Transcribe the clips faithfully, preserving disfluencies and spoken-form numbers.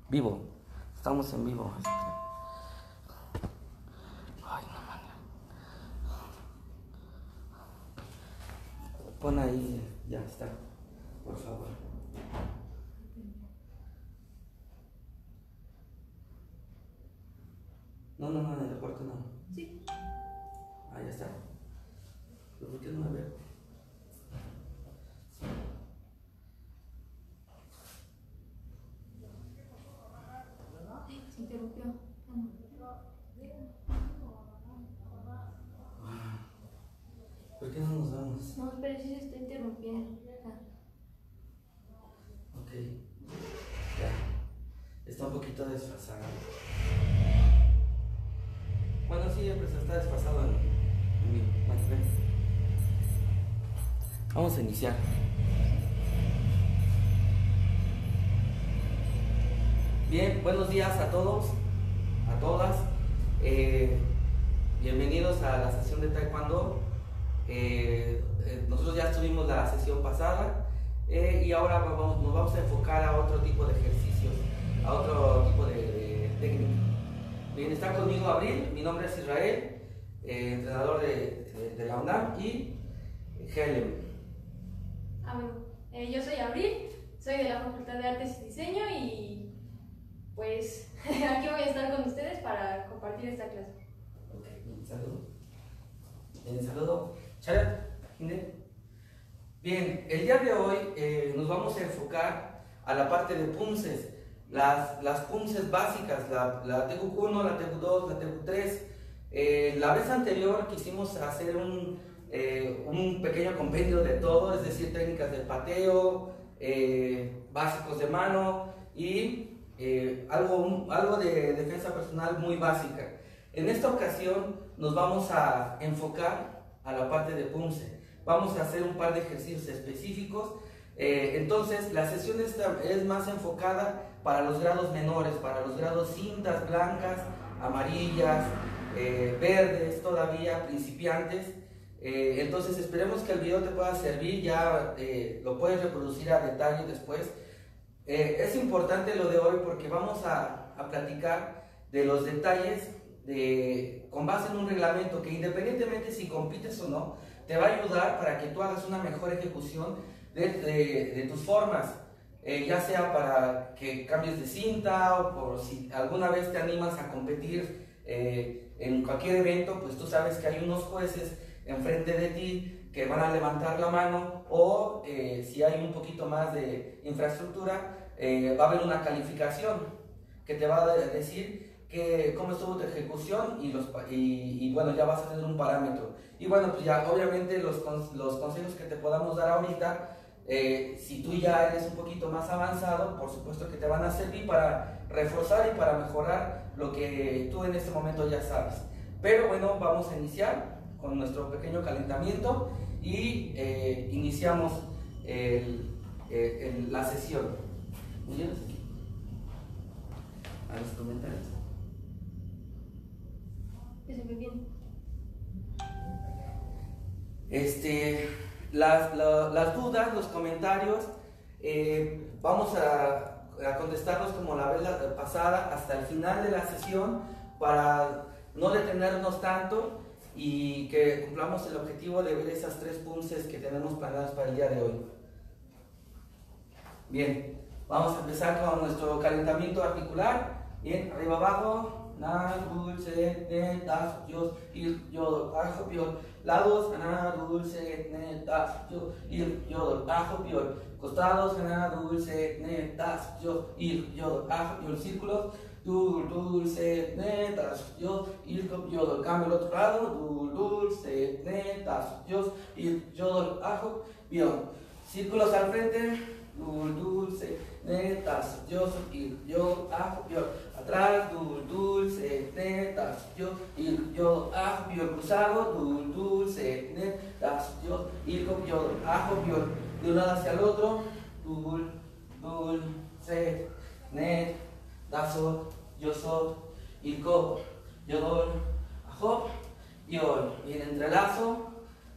Vivo. Estamos en vivo. Este. Ay, no mames. Pon ahí, ya está. Por favor. No, no, no, en el cuarto no. Sí. Ah, ya está. ¿Pero por qué no me veo? Ay, se interrumpió. ¿Por qué no nos vamos? No, pero sí se está interrumpiendo. Ok. Ya. Está un poquito desfasado. Bueno, sí, pues está desfasado en, en mi. Bueno, ven. Vamos a iniciar. Bien, buenos días a todos, a todas. Eh, bienvenidos a la sesión de Taekwondo. Eh, eh, nosotros ya estuvimos la sesión pasada eh, y ahora vamos, nos vamos a enfocar a otro tipo de ejercicios, a otro tipo de, de técnica. Bien, está conmigo Abril, mi nombre es Israel, eh, entrenador de, de, de la UNAM, y Helen. Ah, bueno, eh, yo soy Abril, soy de la Facultad de Artes y Diseño y pues aquí voy a estar con ustedes para compartir esta clase. Ok, un saludo. Un saludo. Charat, bien, el día de hoy eh, nos vamos a enfocar a la parte de punces, las, las punces básicas, la, la T Q uno, la T Q dos, la T Q tres. Eh, la vez anterior quisimos hacer un, eh, un pequeño compendio de todo, es decir, técnicas de pateo, eh, básicos de mano y eh, algo, un, algo de defensa personal muy básica. En esta ocasión nos vamos a enfocar a la parte de punce. Vamos a hacer un par de ejercicios específicos. Eh, entonces la sesión esta es más enfocada para los grados menores, para los grados cintas blancas, amarillas, eh, verdes, todavía principiantes. Eh, entonces esperemos que el video te pueda servir, ya eh, lo puedes reproducir a detalle después. Eh, es importante lo de hoy porque vamos a, a platicar de los detalles de, con base en un reglamento que, independientemente si compites o no, te va a ayudar para que tú hagas una mejor ejecución de, de, de tus formas, eh, ya sea para que cambies de cinta o por si alguna vez te animas a competir eh, en cualquier evento, pues tú sabes que hay unos jueces enfrente de ti que van a levantar la mano, o eh, si hay un poquito más de infraestructura, eh, va a haber una calificación que te va a decir que cómo estuvo tu ejecución y, los, y, y bueno, ya vas a tener un parámetro. Y bueno, pues ya obviamente los, los consejos que te podamos dar ahorita, eh, si tú ya eres un poquito más avanzado, por supuesto que te van a servir para reforzar y para mejorar lo que tú en este momento ya sabes. Pero bueno, vamos a iniciar con nuestro pequeño calentamiento y eh, iniciamos el, el, el, la sesión. ¿Muy bien? A los comentarios. Que se ve bien. Este, las, la, las dudas, los comentarios, eh, vamos a, a contestarlos como la vez pasada hasta el final de la sesión para no detenernos tanto y que cumplamos el objetivo de ver esas tres punces que tenemos planeadas para el día de hoy. Bien, vamos a empezar con nuestro calentamiento articular. Bien, arriba abajo. Na, dulce, ne, tas, dios, il, yodo, ajo, piol. Lados, na, dulce, ne, tas, dios, il, yodo, ajo, piol. Costados, na, dulce, ne, tas, dios, il, yodo, ajo, piol. Círculos, dul, dulce, ne, tas, dios, il, yodo. Cambio al otro lado, dul, dulce, ne, tas, dios, il, yodo, ajo, piol. Círculos al frente, dul, dulce, ne, tas, dios, il, yodo, ajo, piol. Atrás, dul, dulce, ne, tas, dios, il, yodo, ajo, piol. Cruzado, dul, dulce, ne, tas, dios, il, yodo, ajo, piol. De un lado hacia el otro, dul, dulce, ne, daso, yoso, il, yodo, ajo, piol. Bien, entrelazo,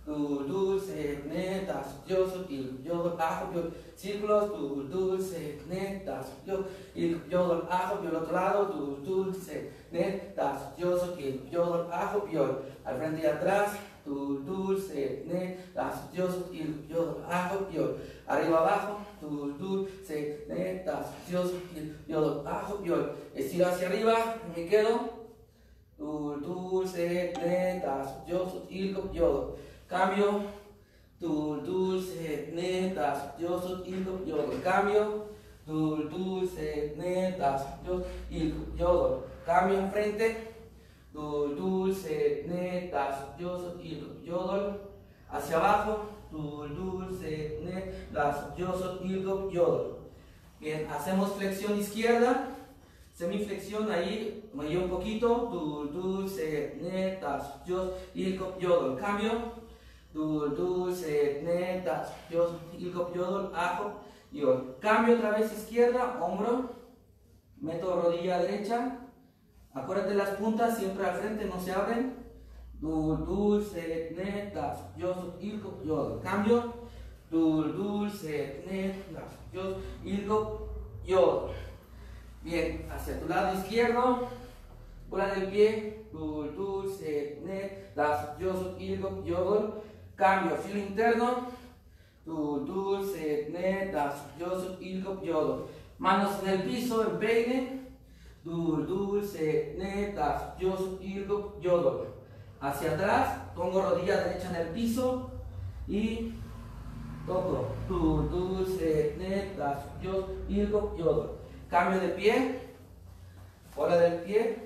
du, dulce, neta, yo, il, yodol, ajo, piol, círculos, du, dulce, neta, yo, il, yodol, ajo, piol, otro lado, du, dulce, neta, yo, il, yodol, ajo, piol, al frente y atrás, du, dulce, neta, yo, il, yodol, ajo, piol, arriba abajo, du, dulce, neta, yo, il, yodol, ajo, piol, estiro hacia arriba, me quedo, du, dulce, neta, yo, il, yodol, cambio, du, dulce, neta, yo, il, yodol, cambio, du, dulce, neta, yo, il, yodol, cambio enfrente, du, dulce, neta, yo, il, yodol, hacia abajo, du, dulce, neta, yo, il, yodol. Bien, hacemos flexión izquierda, semiflexión ahí, me llevo un poquito, du, dulce, neta, yo, il, yodol, cambio, du, dulce, neta, yo, il, yodol, ajo, yodol, cambio otra vez izquierda, hombro, meto rodilla derecha, acuérdate las puntas siempre al frente, no se abren, du, dulce, neta, yo, il, yodol, cambio, du, dulce, neta, yo, il, yodol. Bien, hacia tu lado izquierdo, bola del pie, du, dulce, neta, yo, il, yodol, cambio, filo interno, du, dulce, neta, yo, il, yodol, manos en el piso, empeine, du, dulce, neta, yo, il, yodol, hacia atrás, pongo rodilla derecha en el piso y toco, du, dulce, neta, yo, il, yodol, cambio de pie, bola del pie,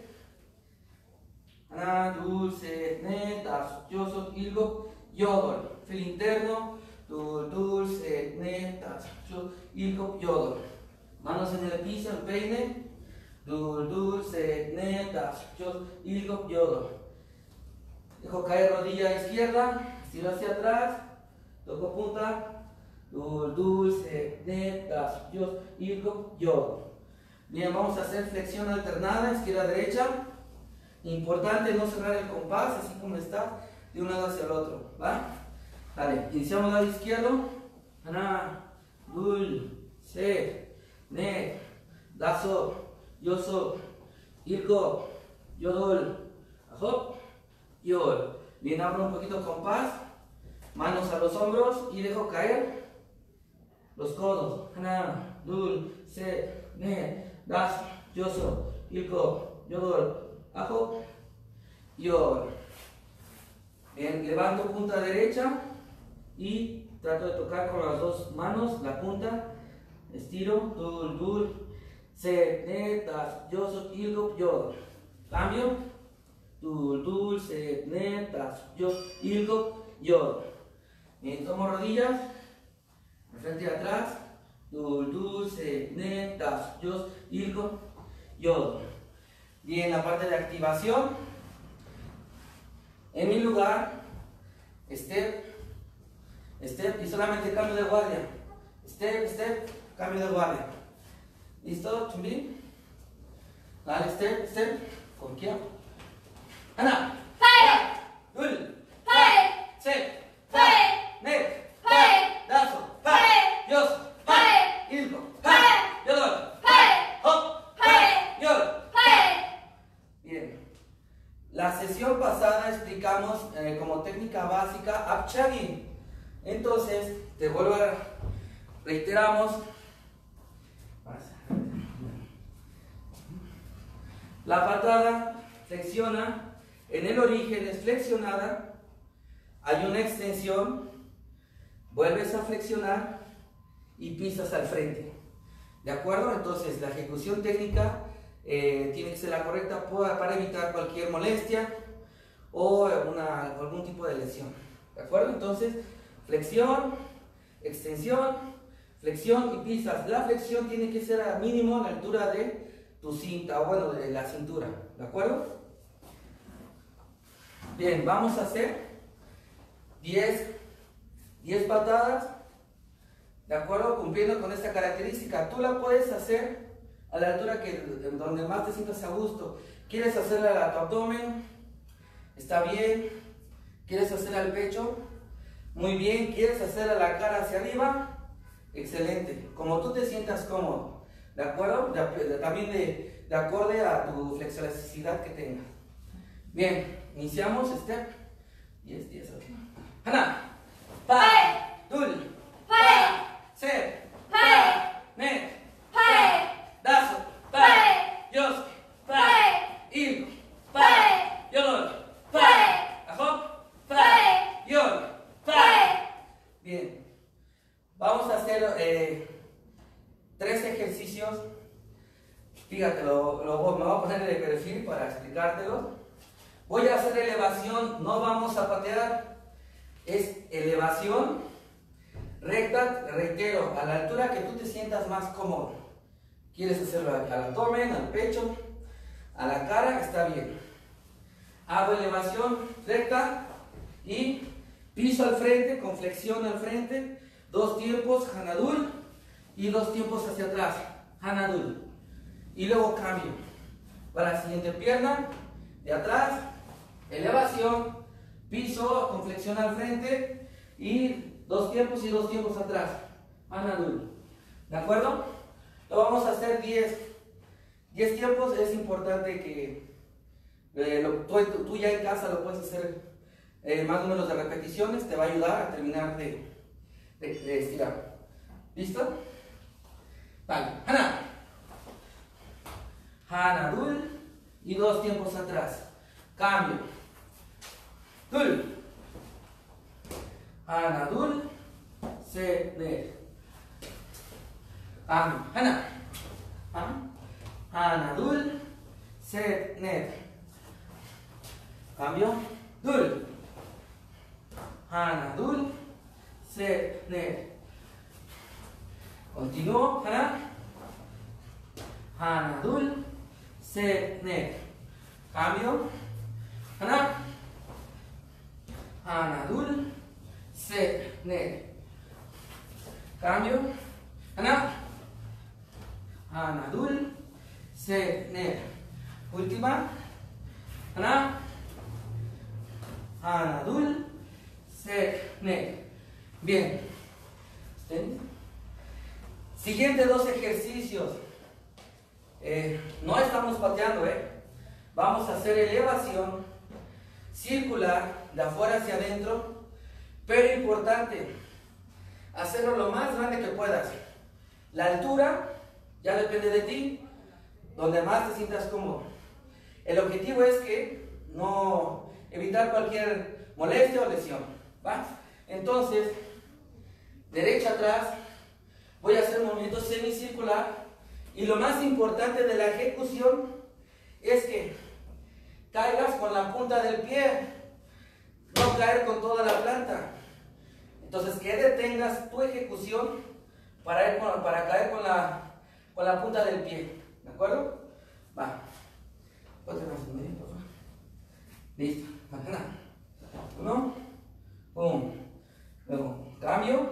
ana, dulce, neta, yo, il, yodol, filo interno, du, dulce, neta, yo, il, yodol, manos en el piso, empeine, du, dulce, neta, yo, il, yodol, dejo caer rodilla izquierda, estiro hacia atrás, toco punta, du, dulce, neta, yo, il, yodol. Bien, vamos a hacer flexión alternada, izquierda-derecha. Importante no cerrar el compás, así como está, de un lado hacia el otro, ¿va? Vale, iniciamos lado izquierdo. Ana, dulce, ne, daso, yoso, ilko, yodol, ajo, yodol. Bien, abro un poquito compás, manos a los hombros y dejo caer los codos. Ana, dulce, ne, das, yoso, ilko, yodol, ajo, yodol. Bien, levanto punta derecha y trato de tocar con las dos manos la punta, estiro, dul, dul, se, netas, yoso, ilko, yodol, cambio, dul, dul, se, netas, yo, ilko, yodol. Bien, tomo rodillas, de frente y atrás, dul, dul, se, netas, yo, ilko, yodol. Bien, la parte de activación, en mi lugar, step, step y solamente cambio de guardia, step, step, cambio de guardia. ¿Listo? ¿Chumbi? Dale, step, step, con quién. Ana, Fire, dul, fire, step, fire, net, fire, dazo, fire, yos, fire, ilko, fire, yodol, fire, hop, fire, yodol. fire. Bien, la sesión pasada explicamos eh, como técnica básica Abchagi. Entonces, te vuelvo a reiteramos. La patada flexiona, en el origen es flexionada, hay una extensión, vuelves a flexionar y pisas al frente. ¿De acuerdo? Entonces, la ejecución técnica Eh, tiene que ser la correcta para evitar cualquier molestia o una, algún tipo de lesión. ¿De acuerdo? Entonces, flexión, extensión, flexión y pisas. La flexión tiene que ser a mínimo a la altura de tu cinta, o bueno, de la cintura. ¿De acuerdo? Bien, vamos a hacer diez, diez patadas. ¿De acuerdo? Cumpliendo con esta característica. Tú la puedes hacer a la altura que, donde más te sientas a gusto. ¿Quieres hacerla a tu abdomen? Está bien. ¿Quieres hacerla al pecho? Muy bien, ¿quieres hacer a la cara hacia arriba? Excelente, como tú te sientas cómodo, ¿de acuerdo? De, de, también de, de acorde a tu flexibilidad que tengas. Bien, iniciamos, step, diez, diez, ocho. Hana, pa, dul, pa, set, pa, net, pa, daso, pa, yos, pa, il, pa, yolol, pa, ajop, pa, yol, pa. Bien, vamos a hacer eh, tres ejercicios. Fíjate, lo, lo, me voy a poner de perfil para explicártelo. Voy a hacer elevación, no vamos a patear, es elevación recta, reitero, a la altura que tú te sientas más cómodo. ¿Quieres hacerlo al abdomen, al pecho, a la cara? Está bien. Hago elevación recta y piso al frente, con flexión al frente, dos tiempos, Hanadul, y dos tiempos hacia atrás, Hanadul. Y luego cambio para la siguiente pierna, de atrás, elevación, piso, con flexión al frente, y dos tiempos y dos tiempos atrás, Hanadul. ¿De acuerdo? Lo vamos a hacer diez tiempos. Es importante que eh, lo, tú, tú ya en casa lo puedes hacer eh, más números de repeticiones, te va a ayudar a terminar de, de, de estirar. ¿Listo? Vale, Hana. Hanadul y dos tiempos atrás. Cambio. Dul. Hanadul. Set. Cambio. Hana. Hanadul. Set. Net. Cambio. Dul. Hanadul. Set. Net. Continúo. Hana. Hanadul. Set, net. Cambio. Hana. Hanadul. Set, net. Cambio. Hana. Hanadul. Set, net. Última. Hana. Hanadul. Set, net. Bien. Siguiente dos ejercicios. Eh, no estamos pateando, ¿eh? Vamos a hacer elevación circular de afuera hacia adentro, pero importante, hacerlo lo más grande que puedas. La altura ya depende de ti, donde más te sientas cómodo. El objetivo es que no evitar cualquier molestia o lesión, ¿va? Entonces, derecha atrás, voy a hacer un movimiento semicircular. Y lo más importante de la ejecución es que caigas con la punta del pie, no caer con toda la planta. Entonces que detengas tu ejecución para, ir con, para caer con la, con la punta del pie. ¿De acuerdo? Va. Otra más en medio, por favor. Listo. Uno. Pum. Luego cambio.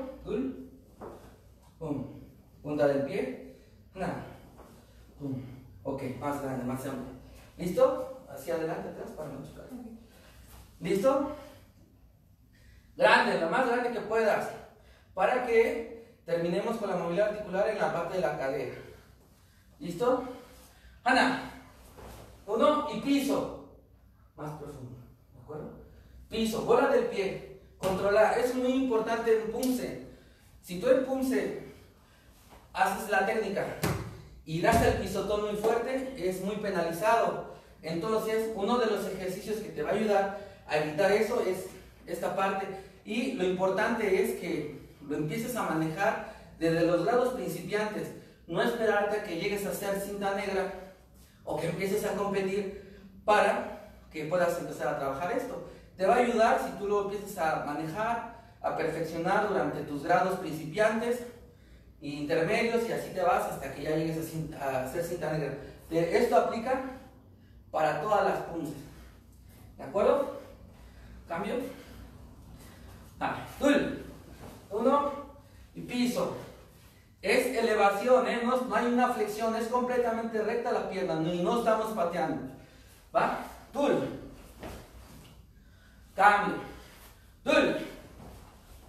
Pum. Punta del pie. Nada. Pum. Ok, más grande, más amplio. ¿Listo? Hacia adelante, atrás, para no chocar. ¿Listo? Grande, lo más grande que puedas. Para que terminemos con la movilidad articular en la parte de la cadera. ¿Listo? Hana. Uno y piso. Más profundo. ¿De acuerdo? Piso, bola del pie. Controlar. Es muy importante en punce. Si tú en punce haces la técnica y das el pisotón muy fuerte, es muy penalizado. Entonces, uno de los ejercicios que te va a ayudar a evitar eso es esta parte. Y lo importante es que lo empieces a manejar desde los grados principiantes. No esperarte a que llegues a ser cinta negra o que empieces a competir para que puedas empezar a trabajar esto. Te va a ayudar si tú lo empiezas a manejar, a perfeccionar durante tus grados principiantes e intermedios, y así te vas hasta que ya llegues a, cinta, a ser cinta negra. Esto aplica para todas las punces. ¿De acuerdo? Cambio. Vale. Uno y piso. Es elevación, ¿eh? no, no hay una flexión, es completamente recta la pierna y no estamos pateando. ¿Va? Tul. Cambio. Tul.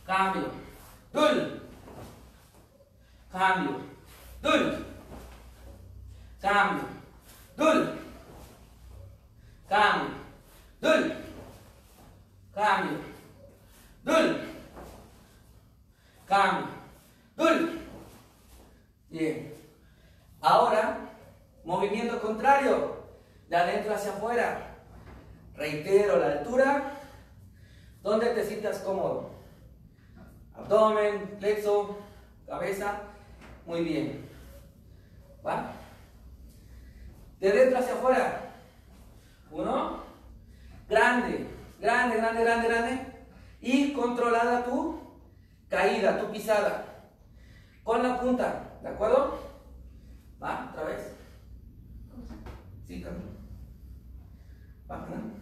cambio, dul, cambio, dul, cambio, dul, cambio, dul, cambio, dul, cambio, dul. Bien. Ahora, movimiento contrario, de adentro hacia afuera. Reitero la altura, donde te sientas cómodo. Abdomen, plexo, cabeza. Muy bien. ¿Va? De dentro hacia afuera. Uno. Grande, grande, grande, grande, grande. Y controlada tu caída, tu pisada. Con la punta. ¿De acuerdo? ¿Va? Otra vez. Sí, cambio. Va, ¿no?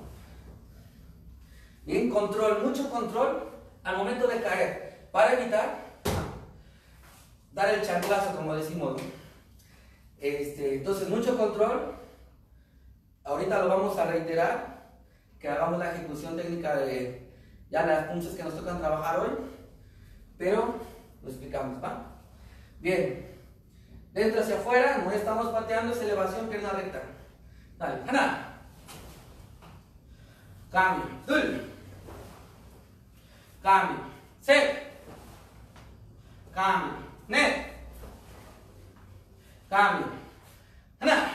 Bien, control, mucho control al momento de caer. Para evitar dar el chanclazo, como decimos, ¿no? Este, entonces, mucho control. Ahorita lo vamos a reiterar, que hagamos la ejecución técnica de ya las punzas que nos tocan trabajar hoy, pero lo explicamos, ¿va? Bien, dentro hacia afuera, no estamos pateando, es elevación, pierna recta. Dale, Ana. Cambio, dul. Cambio, set. Cambio, net. Cambio, Ana.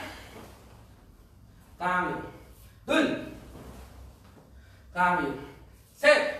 Cambio, dul. Cambio, set.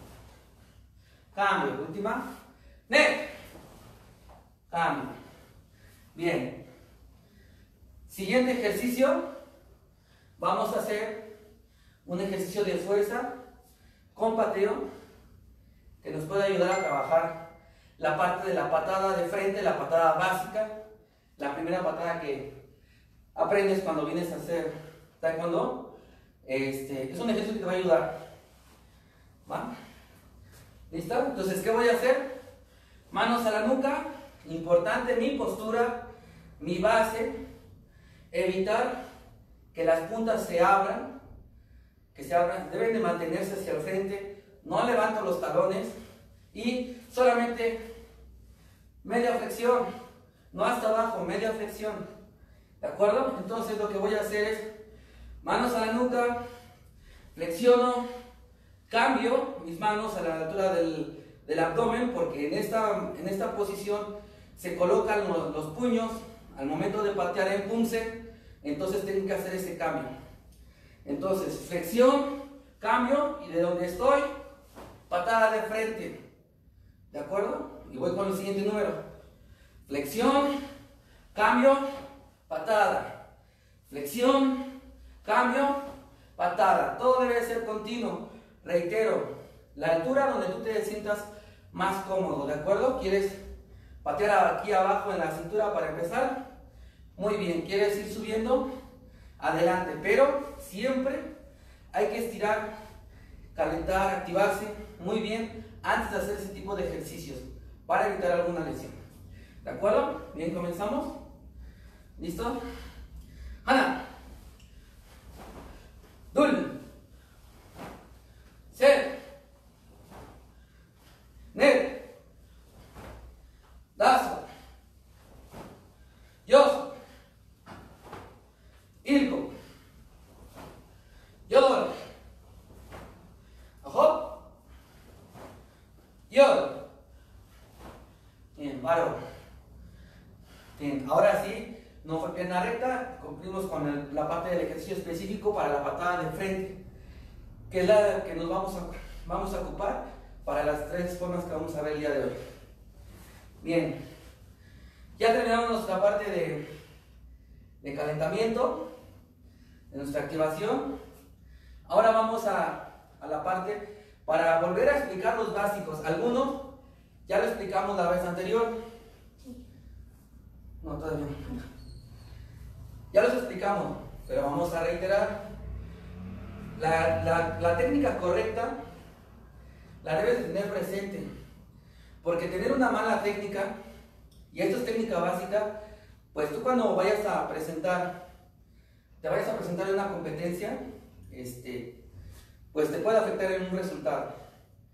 Cambio, última, net. Cambio. Bien. Siguiente ejercicio. Vamos a hacer un ejercicio de fuerza con pateo que nos puede ayudar a trabajar la parte de la patada de frente, la patada básica, la primera patada que aprendes cuando vienes a hacer taekwondo. Este, es un ejercicio que te va a ayudar. ¿Va? ¿Listo? Entonces, ¿qué voy a hacer? Manos a la nuca. Importante mi postura, mi base. Evitar que las puntas se abran. Que se abran. Deben de mantenerse hacia el frente. No levanto los talones. Y solamente media flexión. No hasta abajo, media flexión. ¿De acuerdo? Entonces lo que voy a hacer es manos a la nuca. Flexiono. Cambio mis manos a la altura del, del abdomen, porque en esta, en esta posición se colocan los, los puños al momento de patear en punce. Entonces tengo que hacer ese cambio. Entonces, flexión, cambio, y de donde estoy, patada de frente. ¿De acuerdo? Y voy con el siguiente número. Flexión, cambio, patada. Flexión, cambio, patada. Todo debe ser continuo. Reitero, la altura donde tú te sientas más cómodo, ¿de acuerdo? ¿Quieres patear aquí abajo en la cintura para empezar? Muy bien. ¿Quieres ir subiendo? Adelante. Pero siempre hay que estirar, calentar, activarse muy bien antes de hacer ese tipo de ejercicios para evitar alguna lesión. ¿De acuerdo? Bien, comenzamos. ¿Listo? Hana. Dul. Set. Net. Daso. Yoso. Ilko. Yodol. Ojo. Yod. Bien, paro. Bien, ahora sí, no fue pierna recta, cumplimos con el, la parte del ejercicio específico para la patada de frente, que es la que nos vamos a, vamos a ocupar para las tres formas que vamos a ver el día de hoy. Bien, ya terminamos nuestra parte de, de calentamiento, de nuestra activación. Ahora vamos a, a la parte para volver a explicar los básicos. Algunos ya lo explicamos la vez anterior. No, todavía no. Ya los explicamos, pero vamos a reiterar. La, la, la técnica correcta la debes de tener presente, porque tener una mala técnica, y esto es técnica básica, pues tú cuando vayas a presentar, te vayas a presentar en una competencia, este, pues te puede afectar en un resultado.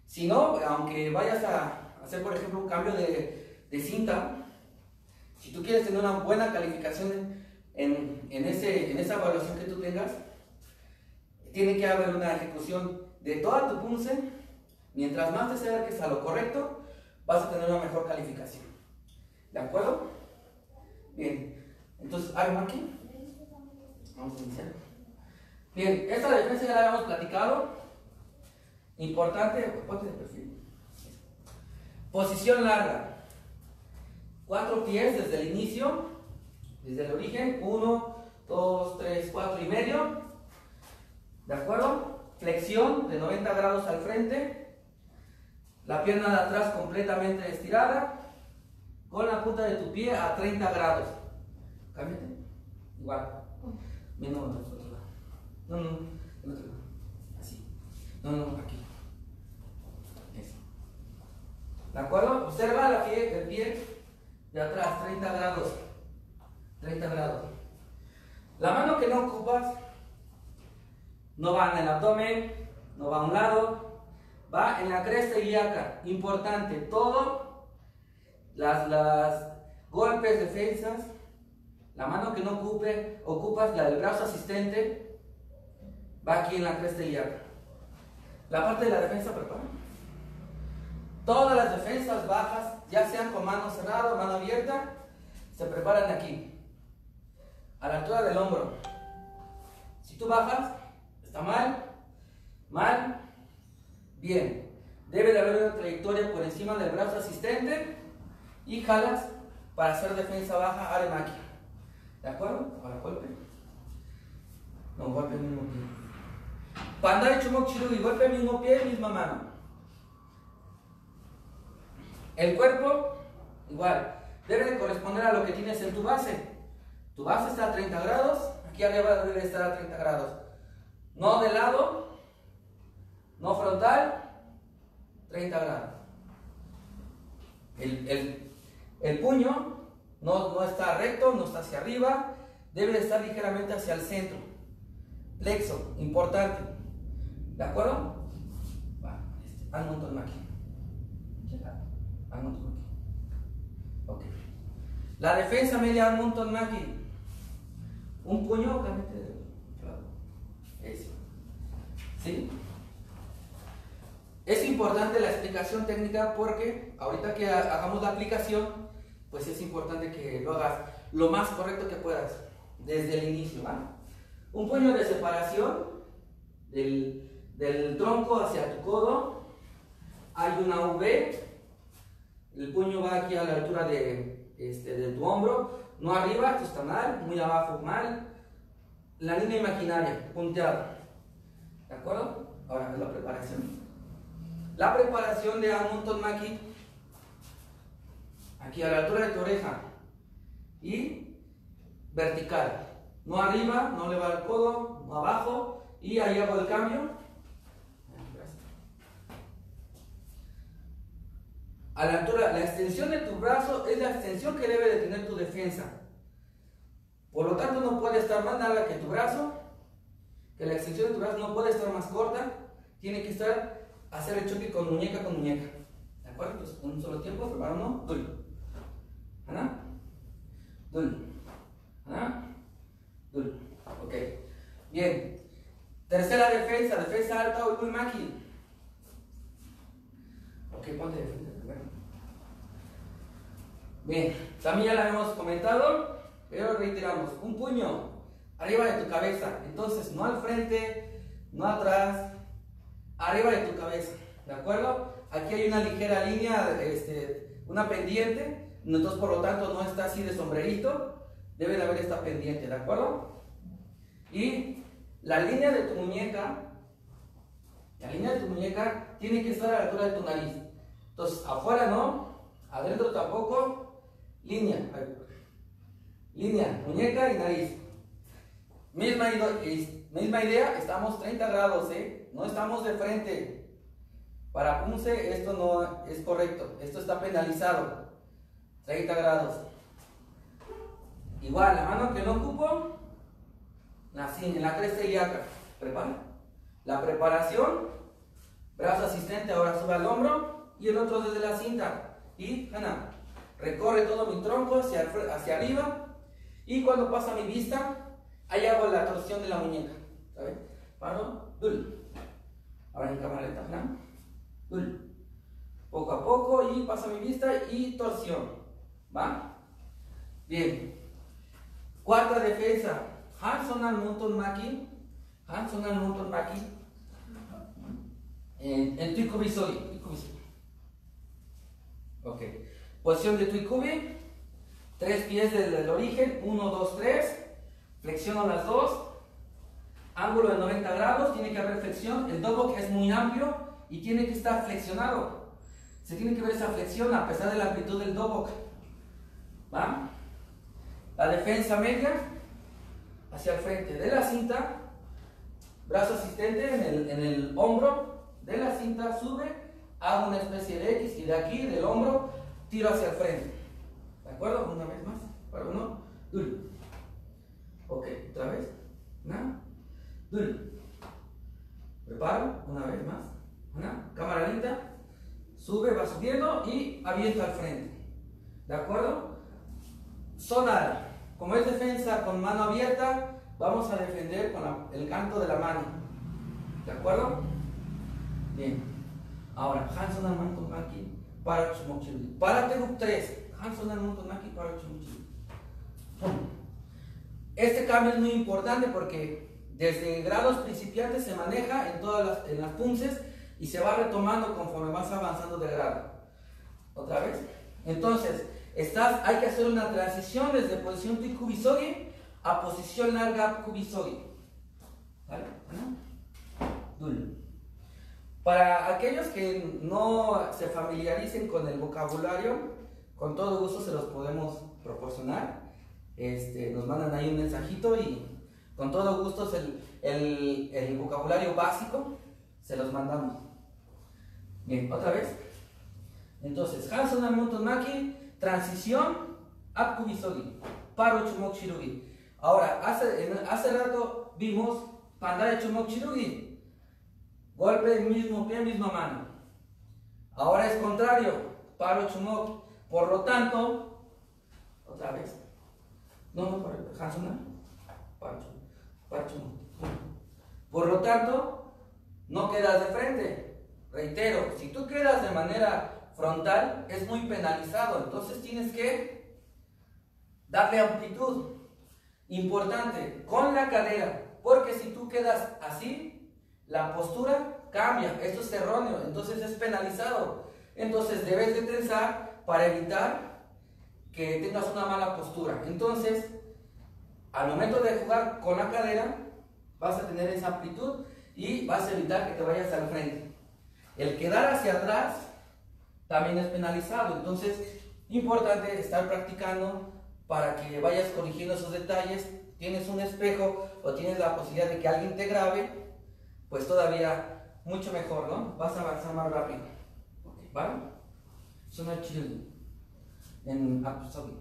Si no, aunque vayas a hacer, por ejemplo, un cambio de, de cinta, si tú quieres tener una buena calificación en, en, en, ese, en esa evaluación que tú tengas, tiene que haber una ejecución de toda tu punce. Mientras más te acerques a lo correcto, vas a tener una mejor calificación. ¿De acuerdo? Bien, entonces, ¿algo aquí? Vamos a iniciar. Bien, esta defensa ya la habíamos platicado. Importante, ponte de perfil. Posición larga. Cuatro pies desde el inicio, desde el origen. Uno, dos, tres, cuatro y medio. ¿De acuerdo? Flexión de noventa grados al frente. La pierna de atrás completamente estirada. Con la punta de tu pie a treinta grados. Cámbiate. Igual. Menos del otro lado. No, no, del otro lado. Así. No, no, aquí. Eso. ¿De acuerdo? Observa la pie, el pie de atrás, treinta grados. treinta grados. La mano que no ocupas no va en el abdomen, no va a un lado, va en la cresta ilíaca. Importante, todo, las, las golpes, defensas, la mano que no ocupe, ocupas la del brazo asistente, va aquí en la cresta ilíaca. La parte de la defensa, prepara. Todas las defensas bajas, ya sean con mano cerrada o mano abierta, se preparan aquí, a la altura del hombro. Si tú bajas, está mal, mal, bien. Debe de haber una trayectoria por encima del brazo asistente y jalas para hacer defensa baja aremaki. ¿De acuerdo? Ahora golpe. No, golpe el mismo pie. Pandai chumok chirugi, golpe el mismo pie, misma mano. El cuerpo, igual, debe de corresponder a lo que tienes en tu base. Tu base está a treinta grados, aquí arriba debe estar a treinta grados. No de lado, no frontal, treinta grados. El, el, el puño no, no está recto, no está hacia arriba, debe de estar ligeramente hacia el centro. Plexo, importante. ¿De acuerdo? Va, este, haz un montón aquí. Haz un montón aquí. Ok. La defensa media haz un montón aquí. Un puño, cámbiate de lado. Eso. ¿Sí? Es importante la explicación técnica porque ahorita que hagamos la aplicación, pues es importante que lo hagas lo más correcto que puedas desde el inicio, ¿vale? Un puño de separación del, del tronco hacia tu codo. Hay una V. El puño va aquí a la altura de, este, de tu hombro. No arriba, esto está mal. Muy abajo, mal. La línea imaginaria, punteada. ¿De acuerdo? Ahora es la preparación. La preparación de Amunton Maki. Aquí a la altura de tu oreja. Y vertical. No arriba, no le va el codo, no abajo. Y ahí hago el cambio. A la altura, la extensión de tu brazo es la extensión que debe de tener tu defensa. Por lo tanto, no puede estar más larga que tu brazo. Que la extensión de tu brazo no puede estar más corta. Tiene que estar, hacer el choque con muñeca con muñeca. ¿De acuerdo? Entonces, en un solo tiempo, prepara uno, dul. ¿Ana? Dul. ¿Ana? Dul. Ok. Bien. Tercera defensa, defensa alta o dul maki. Ok, ponte defensa primero. Bien, también ya la hemos comentado, pero reiteramos. Un puño arriba de tu cabeza. Entonces, no al frente, no atrás, arriba de tu cabeza. ¿De acuerdo? Aquí hay una ligera línea, este, una pendiente. Entonces, por lo tanto, no está así de sombrerito. Debe de haber esta pendiente, ¿de acuerdo? Y la línea de tu muñeca, la línea de tu muñeca tiene que estar a la altura de tu nariz. Entonces, afuera no, adentro tampoco. Línea, línea, muñeca y nariz. Misma, misma idea, estamos treinta grados, ¿eh? No estamos de frente. Para punce esto no es correcto, esto está penalizado. treinta grados. Igual, la mano que no ocupo, así, en la cresta ilíaca. Prepara. La preparación Brazo asistente ahora sube al hombro y el otro desde la cinta. Y, Hana, recorre todo mi tronco hacia, hacia arriba. Y cuando pasa mi vista, ahí hago la torsión de la muñeca. ¿Sabes? Paro, dul. Ahora en cámara lenta, Hana. Dul. Poco a poco y pasa mi vista y torsión. ¿Va? Bien. Cuarta defensa. Hansonan Mountain Maki. Hansonan Mountain Maki. En, en Tuikubi Sogi. Ok. Posición de Tuikubi. Tres pies desde el origen. Uno, dos, tres. Flexiono las dos. Ángulo de noventa grados. Tiene que haber flexión. El dobok es muy amplio y tiene que estar flexionado. Se tiene que ver esa flexión a pesar de la amplitud del dobok. ¿Va? La defensa media. Hacia el frente de la cinta. Brazo asistente en el, en el hombro de la cinta, sube, hago una especie de X y de aquí, del hombro, tiro hacia el frente. ¿De acuerdo? Una vez más. Para uno. Dul. Ok, otra vez. Una. Dul. Preparo. Una vez más. Una. Cámara lenta. Sube, va subiendo y aviento al frente. ¿De acuerdo? Sonar. Como es defensa con mano abierta, vamos a defender con la, el canto de la mano. ¿De acuerdo? Bien. Ahora, Hansonan Mountain Maki para Chumochirugi. Para Teguk tres. Hansonan Mountain Maki para Chumochirugi. Este cambio es muy importante porque desde grados principiantes se maneja en todas las, en las punces y se va retomando conforme vas avanzando de grado. ¿Otra vez? Entonces, estás, hay que hacer una transición desde posición Tuikubi-Sogi a posición larga Kubi-Sogi. ¿Vale? Dul. Para aquellos que no se familiaricen con el vocabulario, con todo gusto se los podemos proporcionar. Este, nos mandan ahí un mensajito y con todo gusto el, el, el vocabulario básico se los mandamos. Bien, otra vez. Entonces, Hansonan Mountain Maki, transición a Kubi-Sogi, paro Chumochirugi. Ahora, hace, hace rato vimos Panda de Chumochirugi, golpe mismo pie, misma mano. Ahora es contrario, paro Chumok. Por lo tanto, otra vez, no, no, paro, Hansonan, paro Chumok. Por lo tanto, no quedas de frente. Reitero, si tú quedas de manera frontal, es muy penalizado. Entonces tienes que darle amplitud. Importante, con la cadera. Porque si tú quedas así, la postura cambia. Esto es erróneo. Entonces es penalizado. Entonces debes de tensar para evitar que tengas una mala postura. Entonces, al momento de jugar con la cadera, vas a tener esa amplitud y vas a evitar que te vayas al frente. El quedar hacia atrás también es penalizado. Entonces, importante estar practicando para que vayas corrigiendo esos detalles. Tienes un espejo o tienes la posibilidad de que alguien te grabe, pues todavía mucho mejor, ¿no? Vas a avanzar más rápido. ¿Vale? Suna chirugi. En Apsogi.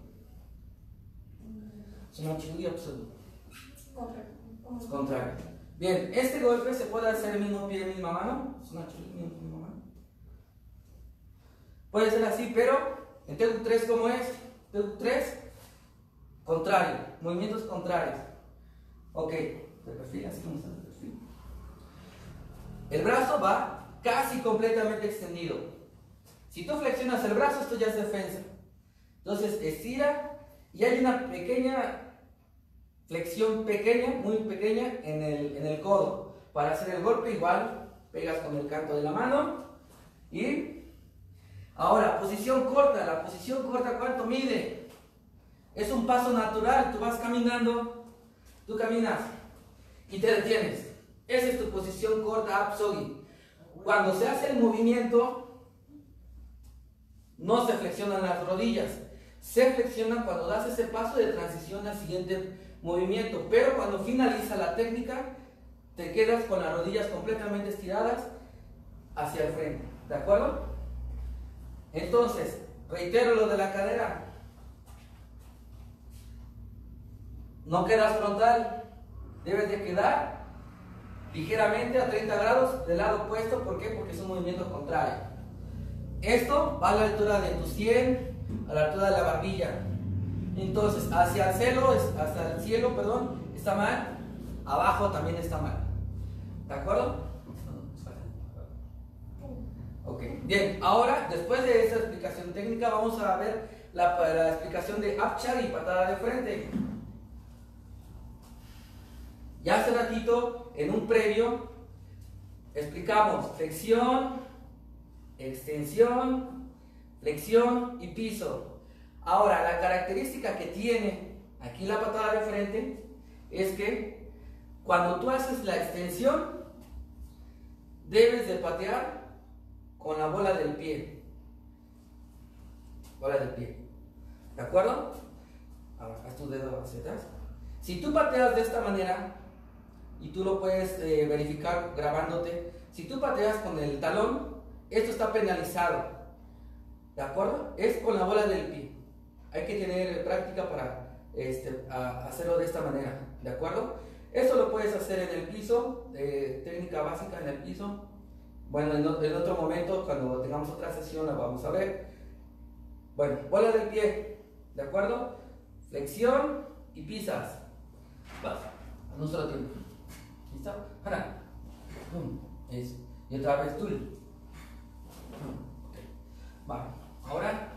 Suna chirugi Apsogi. Contrario. Bien, este golpe se puede hacer mismo pie, misma mano. Suna chirugi, misma mano. Puede ser así, pero en Teguk tres, ¿cómo es? Teguk tres, contrario, movimientos contrarios. Ok, de perfil, así como está el perfil. El brazo va casi completamente extendido. Si tú flexionas el brazo, esto ya es defensa. Entonces estira y hay una pequeña flexión, pequeña, muy pequeña en el, en el codo. Para hacer el golpe igual, pegas con el canto de la mano y... Ahora, posición corta. La posición corta, ¿cuánto mide? Es un paso natural. Tú vas caminando, tú caminas y te detienes. Esa es tu posición corta, Apsogi. Cuando se hace el movimiento, no se flexionan las rodillas. Se flexionan cuando das ese paso de transición al siguiente movimiento. Pero cuando finaliza la técnica, te quedas con las rodillas completamente estiradas hacia el frente. ¿De acuerdo? Entonces, reitero lo de la cadera. No quedas frontal, debes de quedar ligeramente a treinta grados del lado opuesto. ¿Por qué? Porque es un movimiento contrario. Esto va a la altura de tu sien, a la altura de la barbilla. Entonces, hacia el cielo, hacia el cielo, perdón, está mal. Abajo también está mal. ¿De acuerdo? Ok, bien, ahora después de esta explicación técnica vamos a ver la, la explicación de upchuck y patada de frente. Ya hace ratito, en un previo, explicamos flexión, extensión, flexión y piso. Ahora, la característica que tiene aquí la patada de frente es que cuando tú haces la extensión, debes de patear con la bola del pie. Bola del pie. ¿De acuerdo? Ahora, haz tu dedo hacia atrás. Si tú pateas de esta manera, y tú lo puedes eh, verificar grabándote, si tú pateas con el talón, esto está penalizado. ¿De acuerdo? Es con la bola del pie. Hay que tener práctica para este, a, hacerlo de esta manera. ¿De acuerdo? Esto lo puedes hacer en el piso, eh, técnica básica en el piso. Bueno, en, en otro momento, cuando tengamos otra sesión, la vamos a ver. Bueno, bola del pie, ¿de acuerdo? Flexión y pisas. Vas, a un solo tiempo. ¿Listo? Ahora, eso. Y otra vez tú. Vale, ahora,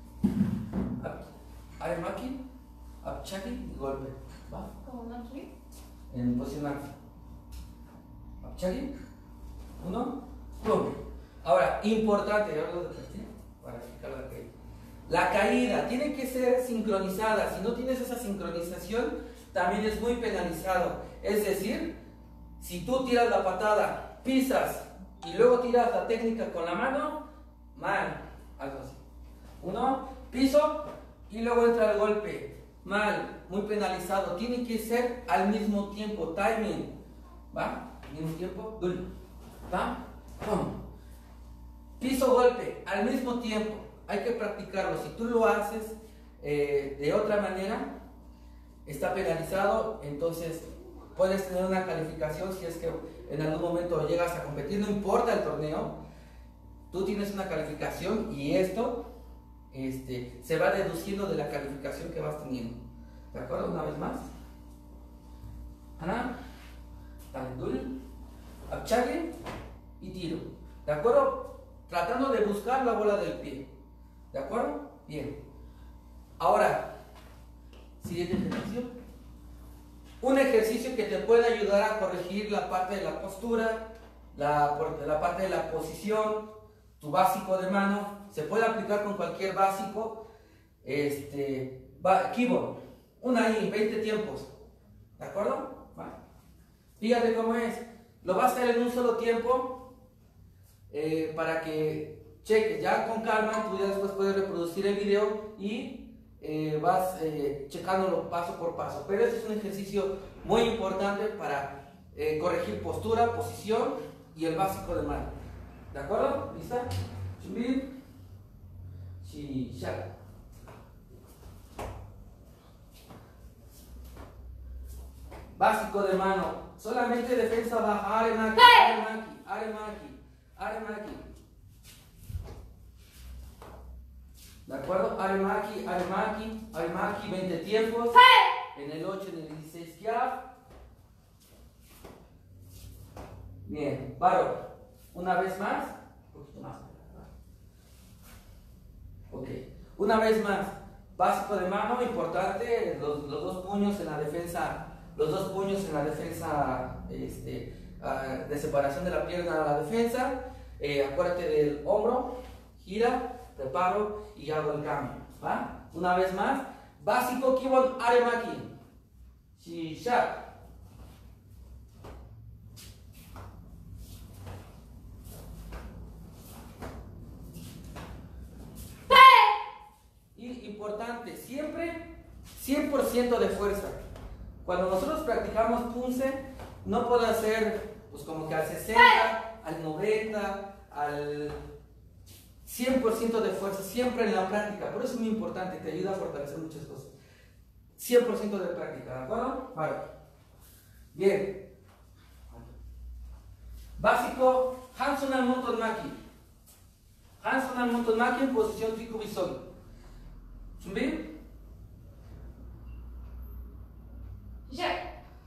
aremaki, upchuck y golpe. ¿Va? ¿Como un aquí? En posición aquí. Upchuck, uno. ¡Pum! Ahora, importante, hablo de para explicar la caída. La caída tiene que ser sincronizada. Si no tienes esa sincronización, también es muy penalizado. Es decir, si tú tiras la patada, pisas y luego tiras la técnica con la mano, mal. Algo así. Uno, piso y luego entra el golpe. Mal, muy penalizado. Tiene que ser al mismo tiempo, timing. ¿Va? Al mismo tiempo, dul. ¿Va? ¡Pum! Piso, golpe, al mismo tiempo. Hay que practicarlo. Si tú lo haces eh, de otra manera, está penalizado. Entonces puedes tener una calificación si es que en algún momento llegas a competir. No importa el torneo, tú tienes una calificación y esto este, se va deduciendo de la calificación que vas teniendo. ¿De acuerdo? Una vez más. Ana, Tandul, Abchage y tiro. ¿De acuerdo? Tratando de buscar la bola del pie. ¿De acuerdo? Bien. Ahora, siguiente ejercicio. Un ejercicio que te puede ayudar a corregir la parte de la postura, la, la parte de la posición, tu básico de mano. Se puede aplicar con cualquier básico. Este, va, keyboard. Una ahí, veinte tiempos. ¿De acuerdo? Vale. Fíjate cómo es. Lo vas a hacer en un solo tiempo. Eh, para que cheques ya con calma. Tú ya después puedes reproducir el video y eh, vas eh, checándolo paso por paso. Pero este es un ejercicio muy importante para eh, corregir postura, posición y el básico de mano. ¿De acuerdo? ¿Lista? Subir. Shishak. Básico de mano. Solamente defensa baja. Aremaki, aremaki, aremaki, aremaki. ¿De acuerdo? Aremaki, aremaki, aremaki, veinte tiempos. En el ocho, en el dieciséis, kiaf. Bien, paro. Una vez más. Un poquito más. Ok. Una vez más. Básico de mano, importante. Los, los dos puños en la defensa. Los dos puños en la defensa este, uh, de separación de la pierna a la defensa. Eh, acuérdate del hombro. Gira, preparo y hago el cambio. ¿Va? Una vez más. Básico kibon aremaki. Shishak. Y importante, siempre cien por ciento de fuerza. Cuando nosotros practicamos punce, no puedo hacer pues como que al sesenta, al noventa, al cien por ciento de fuerza, siempre en la práctica. Por eso es muy importante, te ayuda a fortalecer muchas cosas. cien por ciento de práctica, ¿de acuerdo? Vale. Bien. Básico, Hansonan Mountain Maki. Hansonan Mountain Maki en posición Trikubisogi. ¿Zumbi? Ya.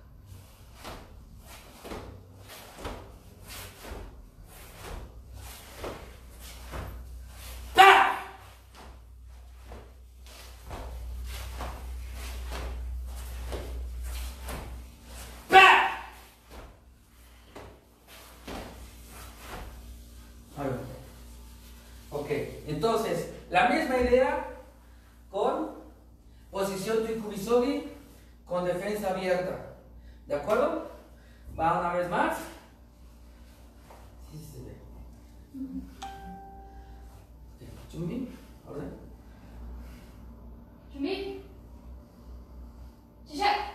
Ok, entonces, la misma idea con posición Trikubisogi con defensa abierta. ¿De acuerdo? Va una vez más. Sí, se ve. Chumbi, orden. 준비. 시작.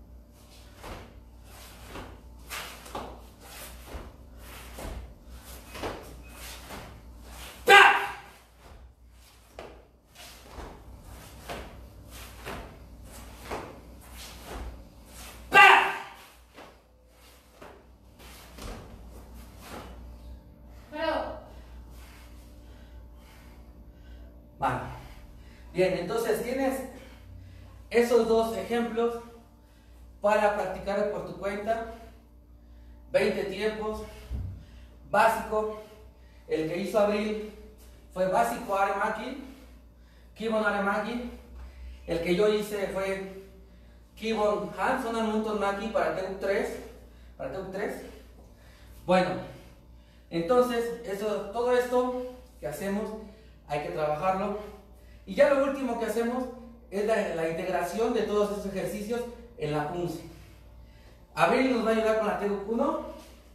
Vale. Bien, entonces tienes esos dos ejemplos para practicar por tu cuenta. veinte tiempos. Básico. El que hizo Abril fue básico Aremaki, Kibon Aremaki. El que yo hice fue Kibon Hansonan Mountain Maki para T U tres. Para T U tres. Bueno, entonces eso, todo esto que hacemos hay que trabajarlo. Y ya lo último que hacemos es la, la integración de todos estos ejercicios en la punce. Abril nos va a ayudar con la T U uno.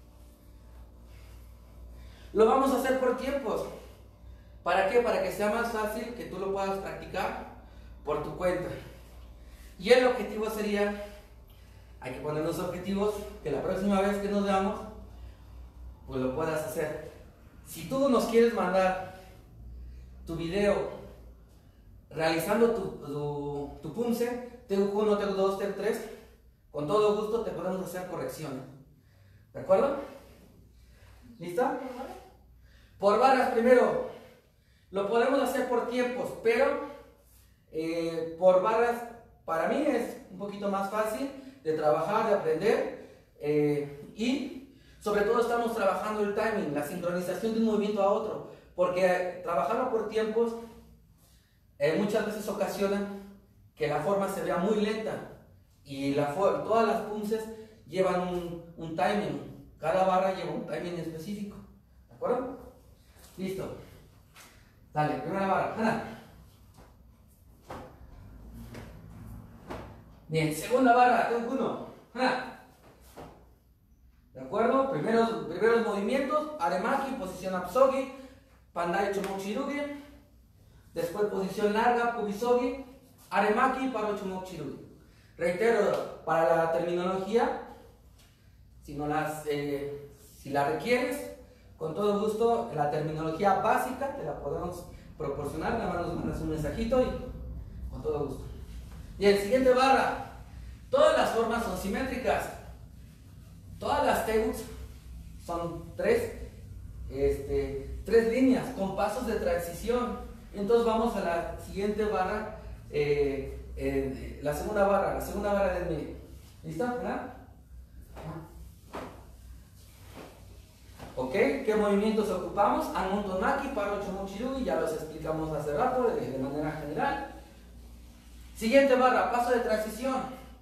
Lo vamos a hacer por tiempos. ¿Para qué? Para que sea más fácil que tú lo puedas practicar por tu cuenta. Y el objetivo sería, hay que ponernos objetivos que la próxima vez que nos veamos, pues lo puedas hacer. Si tú nos quieres mandar tu video realizando tu, tu, tu punce, T U uno, T U dos, T U tres, con todo gusto te podemos hacer correcciones. ¿De acuerdo? ¿Listo? Por varas primero. Lo podemos hacer por tiempos, pero eh, por varas para mí es un poquito más fácil de trabajar, de aprender, eh, y sobre todo estamos trabajando el timing, la sincronización de un movimiento a otro, porque trabajarlo por tiempos eh, muchas veces ocasiona que la forma se vea muy lenta y la todas las punces llevan un, un timing, cada barra lleva un timing específico. ¿De acuerdo? Listo. Dale, primera barra. Ana. Bien, segunda barra, tengo uno. Ana. ¿De acuerdo? Primeros, primeros movimientos, Aremaki, posición Apsogi, Pandai Chomochirugi. Después posición larga, Kubisogi, Aremaki, Paro Chomochirugi. Reitero, para la terminología, si, no las, eh, si la requieres, con todo gusto, la terminología básica te la podemos proporcionar. Nada más nos mandas un mensajito y con todo gusto. Bien, siguiente barra. Todas las formas son simétricas. Todas las T U Ts son tres, este, tres líneas con pasos de transición. Entonces vamos a la siguiente barra, eh, eh, la segunda barra, la segunda barra del medio. ¿Listo? ¿Verdad? ¿Ok? ¿Qué movimientos ocupamos? Anmonton Maki, Paro Chomochirugi, ya los explicamos hace rato de, de manera general. Siguiente barra, paso de transición.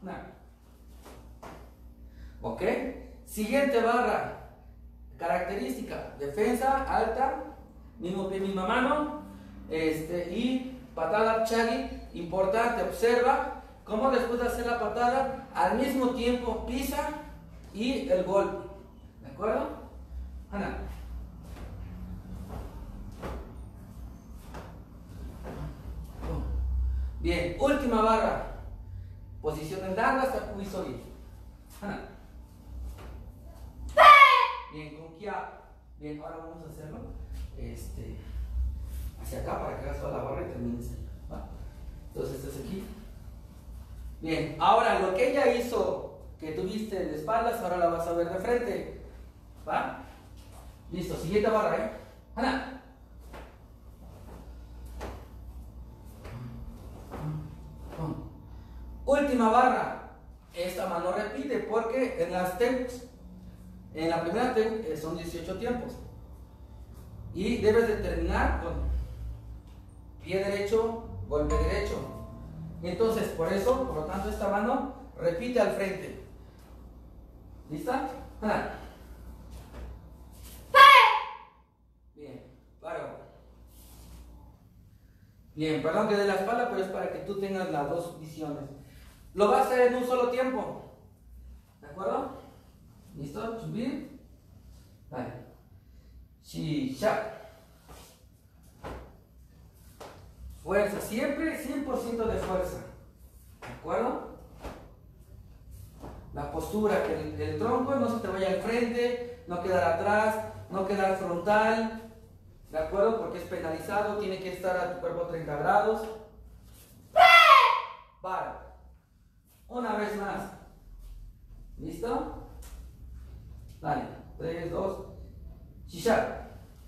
¿Ok? Siguiente barra, característica, defensa, alta, mismo pie, misma mano, este, y patada chagi, importante, observa cómo después de hacer la patada, al mismo tiempo pisa y el golpe. ¿De acuerdo? Ana. Bien, última barra. Posiciones largas hasta Kubisogi. Ana. Bien, con Kia. Bien, ahora vamos a hacerlo este, hacia acá para que hagas toda la barra y termines ahí. ¿Va? Entonces, estás aquí. Bien, ahora lo que ella hizo que tuviste de espaldas, ahora la vas a ver de frente. ¿Va? Listo, siguiente barra, ¿eh? Hana. Última barra. Esta mano repite porque en las tegus, en la primera tegu son dieciocho tiempos. Y debes de terminar con pie derecho, golpe derecho. Entonces, por eso, por lo tanto, esta mano repite al frente. ¿Lista? Hana. Bien, paro. Bien, perdón que dé la espalda, pero es para que tú tengas las dos visiones. Lo vas a hacer en un solo tiempo. ¿De acuerdo? ¿Listo? Subir. Vale. Shisha. Fuerza, siempre cien por ciento de fuerza. ¿De acuerdo? La postura, que el, el tronco no se te vaya al frente, no quedar atrás, no quedar frontal. ¿De acuerdo? Porque es penalizado, tiene que estar a tu cuerpo treinta grados. Para. Una vez más. ¿Listo? Dale. tres, dos. Shisha.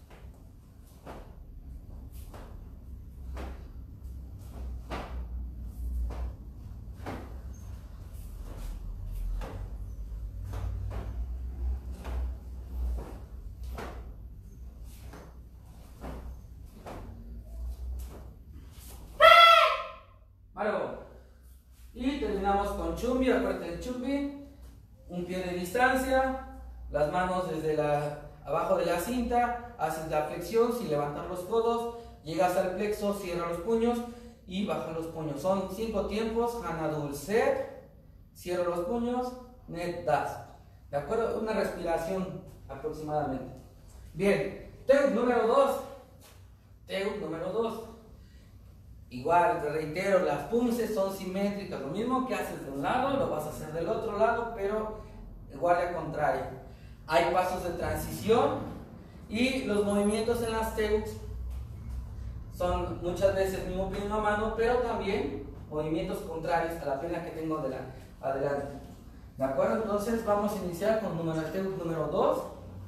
Y terminamos con chumbi. Acuérdate del chumbi, un pie de distancia, las manos desde la, abajo de la cinta, haces la flexión sin levantar los codos, llegas al plexo, cierra los puños y baja los puños. Son cinco tiempos. Hanadul set, cierro los puños, net das. ¿De acuerdo? Una respiración aproximadamente. Bien, teut número dos. Teut número dos. Igual, te reitero, las punces son simétricas. Lo mismo que haces de un lado, lo vas a hacer del otro lado, pero igual al contrario. Hay pasos de transición y los movimientos en las teuts son muchas veces mismo pie, misma mano, pero también movimientos contrarios a la pierna que tengo de la, adelante. ¿De acuerdo? Entonces vamos a iniciar con número, teut número dos.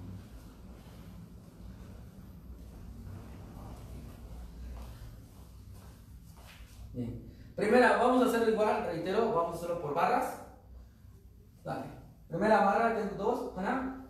Bien. Primera, vamos a hacerlo igual, reitero, vamos a hacerlo por barras. Dale. Primera barra, tengo dos, ¿no?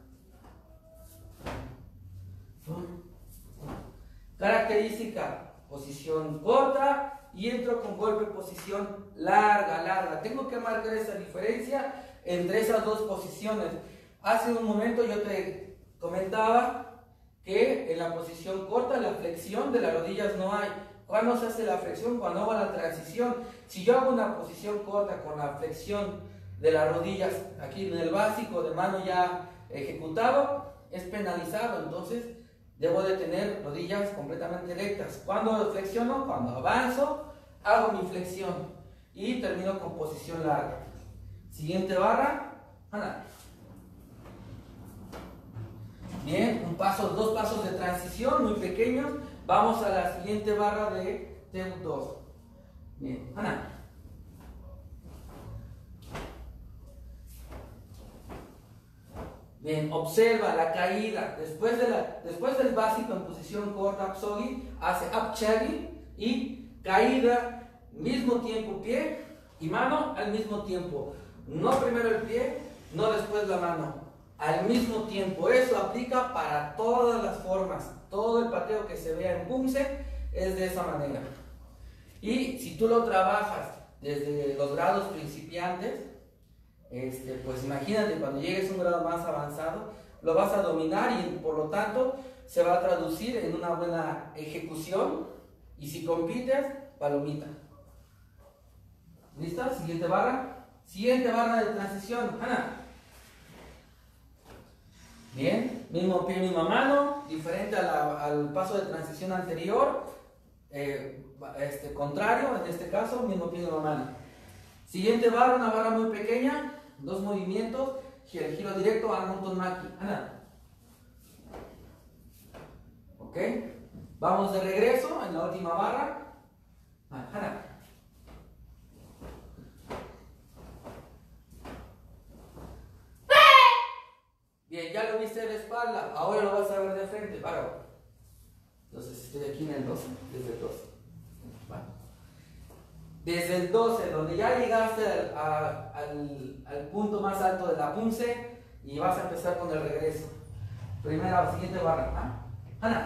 Característica, posición corta y entro con golpe, posición larga, larga. Tengo que marcar esa diferencia entre esas dos posiciones. Hace un momento yo te comentaba que en la posición corta la flexión de las rodillas no hay. ¿Cuándo se hace la flexión? Cuando hago la transición. Si yo hago una posición corta con la flexión de las rodillas, aquí en el básico de mano ya ejecutado, es penalizado. Entonces debo de tener rodillas completamente rectas. ¿Cuándo flexiono? Cuando avanzo, hago mi flexión y termino con posición larga. Siguiente barra. Anda. Bien, un paso, dos pasos de transición muy pequeños. Vamos a la siguiente barra de teut dos. Bien, Ana. Bien, observa la caída. Después, de la, después del básico en posición corta, Psogi, hace upchagi y caída, mismo tiempo pie y mano al mismo tiempo. No primero el pie, no después la mano. Al mismo tiempo. Eso aplica para todas las formas. Todo el pateo que se vea en punce es de esa manera. Y si tú lo trabajas desde los grados principiantes, este, pues imagínate cuando llegues a un grado más avanzado, lo vas a dominar y por lo tanto se va a traducir en una buena ejecución. Y si compites, palomita. ¿Lista? Siguiente barra. Siguiente barra de transición. Ana. Bien, mismo pie, misma mano, diferente a la, al paso de transición anterior, eh, este, contrario, en este caso, mismo pie, misma mano. Siguiente barra, una barra muy pequeña, dos movimientos, giro, giro directo, Anmonton Maki. Ana. Ok, vamos de regreso en la última barra. Ana. Bien, ya lo viste de espalda, ahora lo vas a ver de frente, bárbaro. Entonces estoy aquí en el doce, desde el doce. ¿Va? Desde el doce, donde ya llegaste al, a, al, al punto más alto de la punce, y vas a empezar con el regreso. Primera, siguiente barra. ¿Ah? Ana.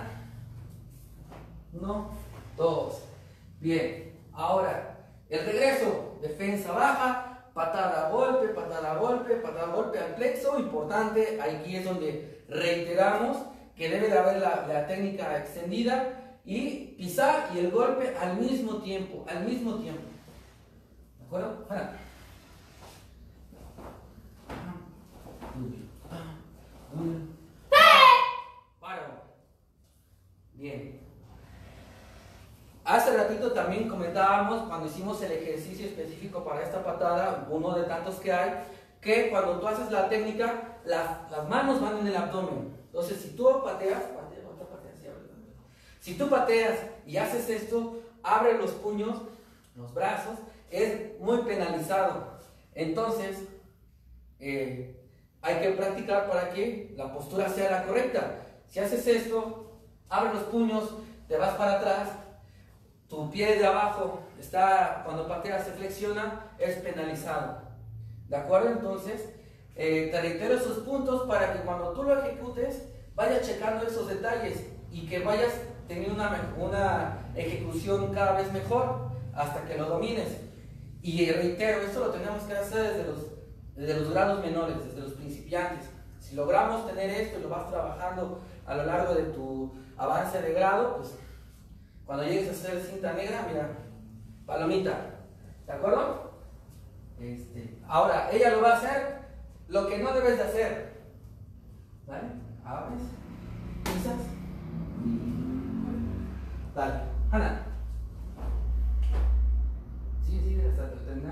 Uno, dos. Bien. Ahora, el regreso. Defensa baja, patada a golpe, patada a golpe, patada a golpe al plexo. Importante, aquí es donde reiteramos que debe de haber la, la técnica extendida y pisar y el golpe al mismo tiempo, al mismo tiempo. ¿De acuerdo? Ana. Paro. Bien. Hace ratito también comentábamos cuando hicimos el ejercicio específico para esta patada, uno de tantos que hay, que cuando tú haces la técnica, las, las manos van en el abdomen. Entonces, si tú pateas, patea, patea, patea, sí, abre, si tú pateas y haces esto, abre los puños, los brazos, es muy penalizado. Entonces, eh, hay que practicar para que la postura sea la correcta. Si haces esto, abre los puños, te vas para atrás, tu pie de abajo está, cuando pateas se flexiona, es penalizado. ¿De acuerdo? Entonces, eh, te reitero esos puntos para que cuando tú lo ejecutes, vayas checando esos detalles y que vayas teniendo una, una ejecución cada vez mejor hasta que lo domines. Y reitero, esto lo tenemos que hacer desde los, desde los grados menores, desde los principiantes. Si logramos tener esto y lo vas trabajando a lo largo de tu avance de grado, pues cuando llegues a hacer cinta negra, mira, palomita, ¿de acuerdo? Este, ahora, ella lo va a hacer, lo que no debes de hacer, ¿vale? Abres, pisas, dale, Ana. Sí, sí, hasta terminar.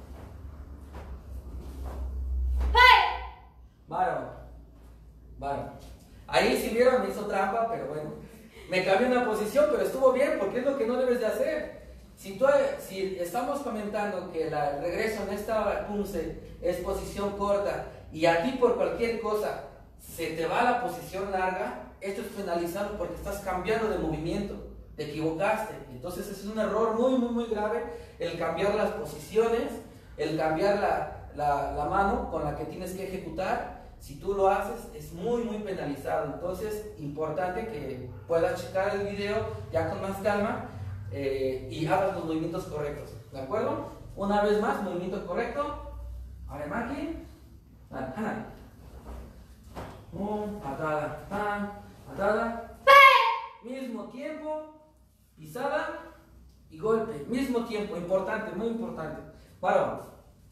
Varón, varón. Ahí si vieron me hizo trampa, pero bueno. Me cambié una posición, pero estuvo bien porque es lo que no debes de hacer. Si, tú, si estamos comentando que la, el regreso en esta punce es posición corta y a ti por cualquier cosa se te va a la posición larga, esto es penalizado porque estás cambiando de movimiento, te equivocaste. Entonces es un error muy, muy, muy grave el cambiar las posiciones, el cambiar la, la, la mano con la que tienes que ejecutar. Si tú lo haces, es muy, muy penalizado. Entonces, importante que puedas checar el video ya con más calma eh, y hagas los movimientos correctos. ¿De acuerdo? Una vez más, movimiento correcto. Aremaki. Ana. Un, patada. Pan, patada. Mismo tiempo. Pisada y golpe. Mismo tiempo. Importante, muy importante. Varón.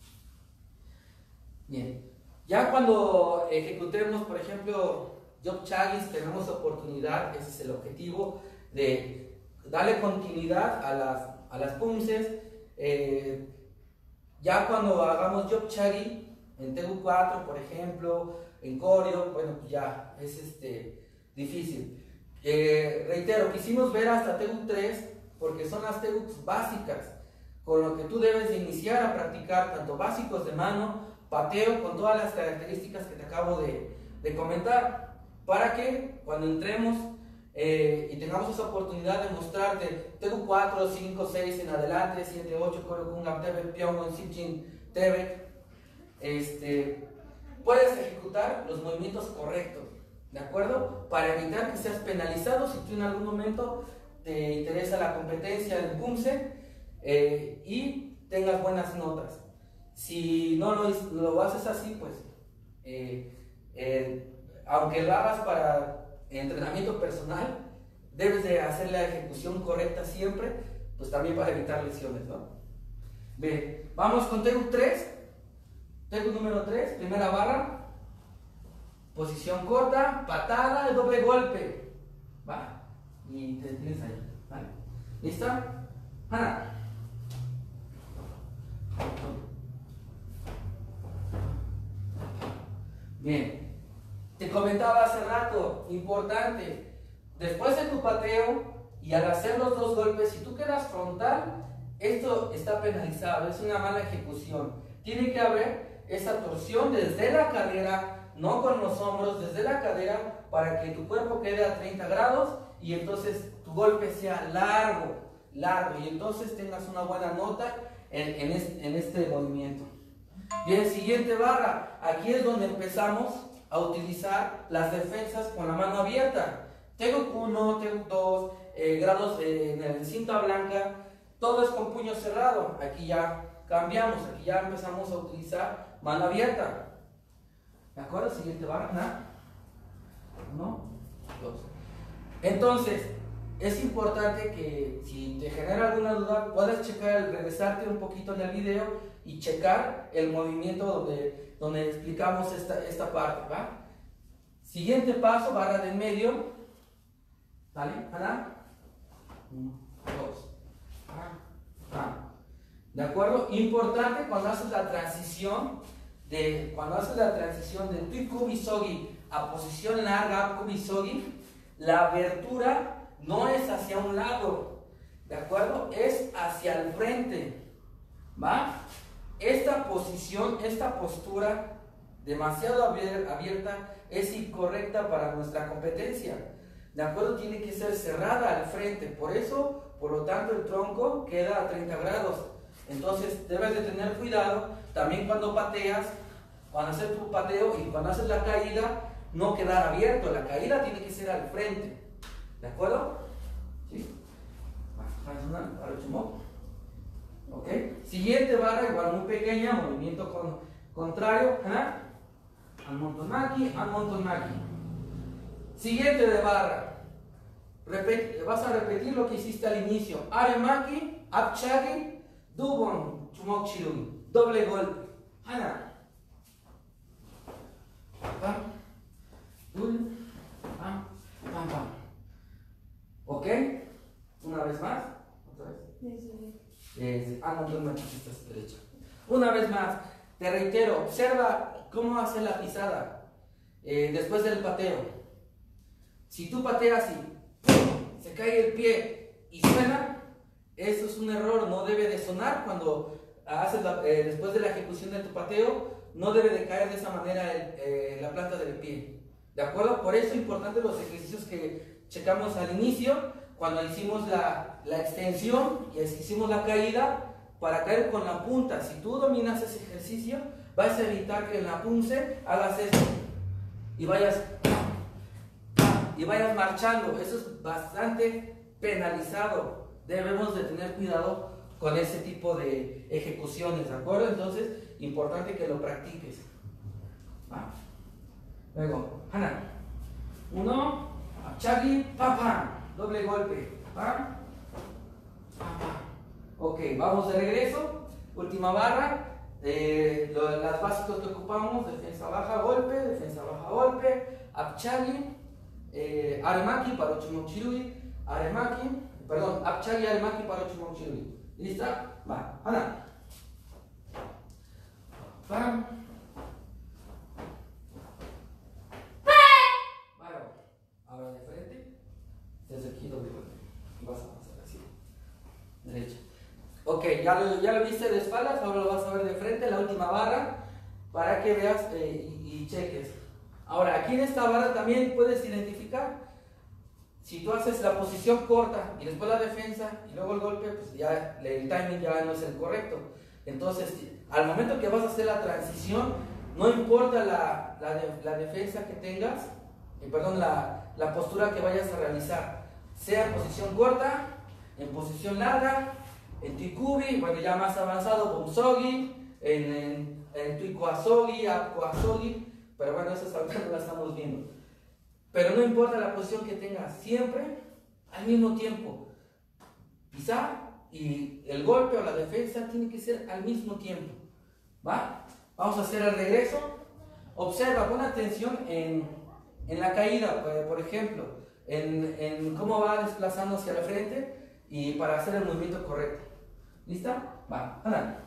Bien. Ya cuando ejecutemos, por ejemplo, Job Chagis, tenemos oportunidad, ese es el objetivo, de darle continuidad a las, a las punces. Eh, ya cuando hagamos Job Chagi en T U cuatro, por ejemplo, en Coreo, bueno, pues ya es este, difícil. Eh, reitero, quisimos ver hasta T U tres porque son las T U's básicas, con lo que tú debes de iniciar a practicar tanto básicos de mano, pateo con todas las características que te acabo de, de comentar, para que cuando entremos eh, y tengamos esa oportunidad de mostrarte T U cuatro, cinco, seis en adelante, siete, ocho, Coreo Kungam Tebek, Pyongon, Sitchin, Tebek, este, puedes ejecutar los movimientos correctos, ¿de acuerdo? Para evitar que seas penalizado si tú en algún momento te interesa la competencia en punce eh, y tengas buenas notas. Si no lo, lo haces así, pues, eh, eh, aunque lo hagas para entrenamiento personal, debes de hacer la ejecución correcta siempre, pues también para evitar lesiones, ¿no? Bien, vamos con T U tres, T U número tres, primera barra, posición corta, patada, doble golpe, va, y te tienes ahí, ¿vale? ¿Lista? Ana. Bien, te comentaba hace rato, importante, después de tu pateo y al hacer los dos golpes, si tú quedas frontal, esto está penalizado, es una mala ejecución. Tiene que haber esa torsión desde la cadera, no con los hombros, desde la cadera, para que tu cuerpo quede a treinta grados y entonces tu golpe sea largo, largo, y entonces tengas una buena nota en, en, este, en este movimiento. Bien, siguiente barra, aquí es donde empezamos a utilizar las defensas con la mano abierta. Tengo uno, tengo dos, eh, grados eh, en el cinta blanca, todo es con puño cerrado. Aquí ya cambiamos, aquí ya empezamos a utilizar mano abierta. ¿De acuerdo? Siguiente barra, ¿no? Uno, dos. Entonces, es importante que si te genera alguna duda, puedas checar, regresarte un poquito en el video y checar el movimiento donde, donde explicamos esta, esta parte, ¿va? Siguiente paso, barra del medio. ¿Vale? Ana. Uno, dos. Ah, ah. ¿De acuerdo? Importante cuando haces la transición de cuando haces la transición de Tui Kubi Sogi a posición larga Kubi Sogi, la abertura no es hacia un lado, ¿de acuerdo? Es hacia el frente, ¿va? Esta posición, esta postura demasiado abierta es incorrecta para nuestra competencia, ¿de acuerdo? Tiene que ser cerrada al frente, por eso, por lo tanto, el tronco queda a treinta grados. Entonces debes de tener cuidado también cuando pateas, cuando haces tu pateo y cuando haces la caída, no quedar abierto, la caída tiene que ser al frente, ¿de acuerdo? ¿Sí? Ok, siguiente barra igual muy pequeña, movimiento con, contrario, Anmontonaki, Anmontonaki. Siguiente de barra, Repet, vas a repetir lo que hiciste al inicio, Aremaki, Apchagi, Dubon, Chumok Chirui, doble golpe. Ana. Pam, dul, pam, pam, pam. ¿Ok? Una vez más. Otra vez. Eh, ah, no, no me pusiste derecha. Una vez más. Te reitero, observa cómo hace la pisada eh, después del pateo. Si tú pateas y se cae el pie y suena, eso es un error, no debe de sonar cuando haces la, eh, después de la ejecución de tu pateo, no debe de caer de esa manera el, eh, la planta del pie, ¿de acuerdo? Por eso es importante los ejercicios que checamos al inicio, cuando hicimos la, la extensión y hicimos la caída, para caer con la punta. Si tú dominas ese ejercicio, vas a evitar que en la punce hagas esto y vayas, y vayas marchando. Eso es bastante penalizado. Debemos de tener cuidado con ese tipo de ejecuciones, ¿de acuerdo? Entonces, importante que lo practiques. Va. Luego, Hana. Uno, Chagi, papa, doble golpe. Pa, pa. Ok, vamos de regreso. Última barra. Eh, lo, las básicas que ocupamos: defensa baja, golpe, defensa baja, golpe, Apchagi, eh, Aremaki para Ochumochirui, Aremaki. Perdón, Apchagi, Aremaki para Ochumochirui. ¿Lista? Va, Ana. Pam. Bueno, ahora de frente. Desde aquí doble golpe. Vas a pasar así. Derecha. Ok, ya lo, ya lo viste de espaldas, ahora lo vas a ver de frente, la última barra, para que veas eh, y, y cheques. Ahora, aquí en esta barra también puedes identificar. Si tú haces la posición corta y después la defensa y luego el golpe, pues ya el timing ya no es el correcto. Entonces, al momento que vas a hacer la transición, no importa la, la, de, la defensa que tengas, eh, perdón, la, la postura que vayas a realizar, sea en posición corta, en posición larga, en Tui Kubi, bueno, ya más avanzado, Bumsogi, en, en, en Tui Koasogi, Apkoasogi, pero bueno, esas ahorita no las estamos viendo. Pero no importa la posición que tengas, siempre al mismo tiempo. Pisar y el golpe o la defensa tiene que ser al mismo tiempo. ¿Va? Vamos a hacer el regreso. Observa, pon atención en, en la caída, por ejemplo, en, en cómo va desplazando hacia la frente y para hacer el movimiento correcto. ¿Lista? Va, anda.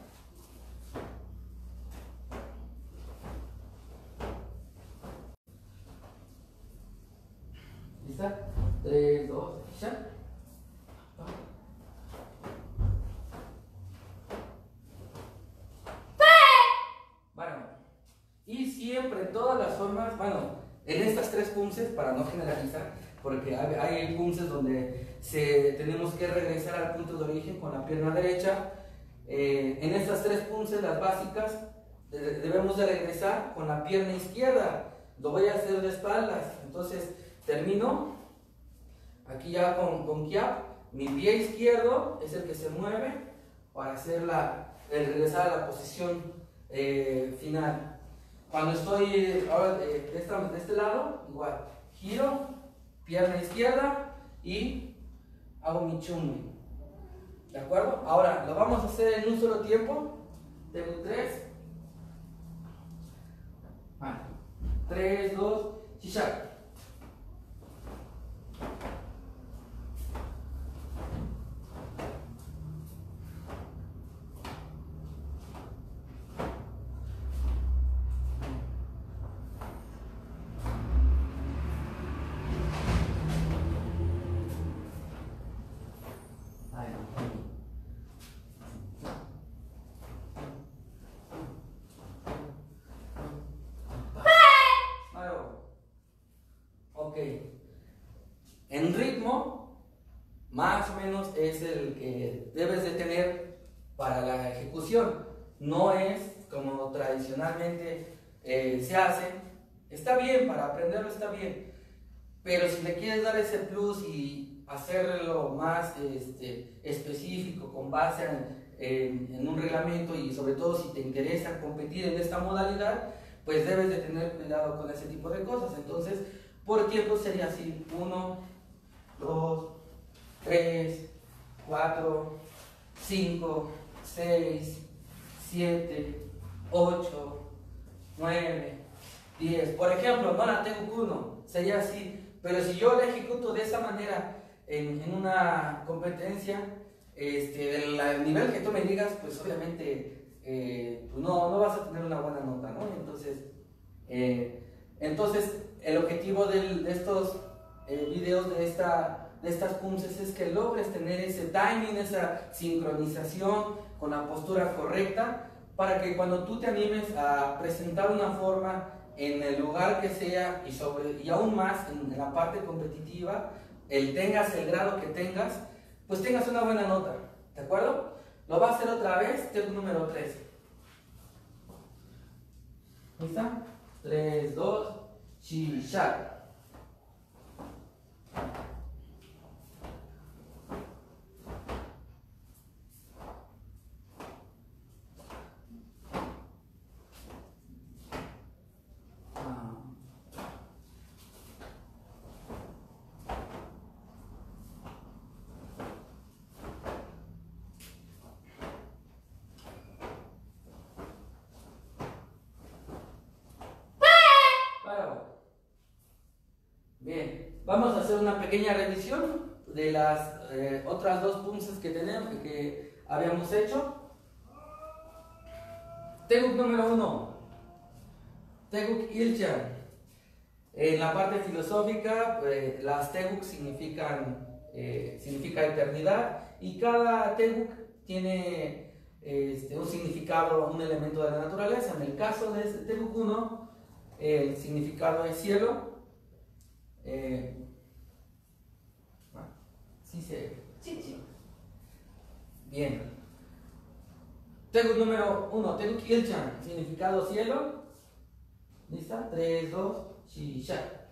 ¿Lista? tres, dos, ya. Bueno, y siempre, en todas las formas, bueno, en estas tres punces, para no generalizar, porque hay, hay punces donde se, tenemos que regresar al punto de origen con la pierna derecha. Eh, en estas tres punces, las básicas, de, debemos de regresar con la pierna izquierda. Lo voy a hacer de espaldas, entonces termino aquí ya con, con kiap. Mi pie izquierdo es el que se mueve para hacer la, el regresar a la posición eh, final. Cuando estoy ahora de, de, esta, de este lado, igual, giro, pierna izquierda y hago mi chunmi. ¿De acuerdo? Ahora lo vamos a hacer en un solo tiempo. Tengo tres. tres, dos, shishak. Ok, en ritmo más o menos es el que debes de tener para la ejecución. No es como tradicionalmente eh, se hace. Está bien, para aprenderlo está bien, pero si le quieres dar ese plus y hacerlo más este, específico con base en, en, en un reglamento, y sobre todo si te interesa competir en esta modalidad, pues debes de tener cuidado con ese tipo de cosas. Entonces, por tiempo sería así: uno, dos, tres, cuatro, cinco, seis, siete, ocho, nueve, diez. Por ejemplo, no la tengo uno, sería así. Pero si yo la ejecuto de esa manera en, en una competencia, este, del nivel que tú me digas, pues obviamente eh, pues no, no vas a tener una buena nota, ¿no? Entonces, eh, entonces el objetivo del, de estos eh, videos, de, esta, de estas punces, es que logres tener ese timing, esa sincronización con la postura correcta, para que cuando tú te animes a presentar una forma en el lugar que sea, y, sobre, y aún más en, en la parte competitiva, el tengas el grado que tengas, pues tengas una buena nota, ¿de acuerdo? Lo va a hacer otra vez, tengo número tres. ¿Lista? tres, dos, shishak. Bien, vamos a hacer una pequeña revisión de las eh, otras dos punces que tenemos, que habíamos hecho. Teguk número uno, Teguk Ilchan. En la parte filosófica, eh, las Teguk significan eh, significa eternidad, y cada Teguk tiene este, un significado, un elemento de la naturaleza. En el caso de este Teguk uno, el significado es cielo. Eh, bueno, sí se... Sí, sí. Bien. Teguk número uno, Teguk Ilchan, significado cielo. ¿Lista? tres, dos, shishak.